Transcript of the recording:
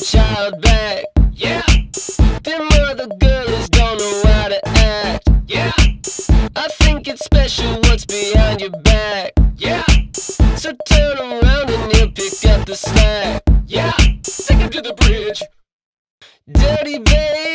child back. Yeah. Them other girls don't know how to act. Yeah. I think it's special what's behind your back. Yeah. So turn around and he'll pick up the slack. Yeah. Take him to the bridge. Dirty babe.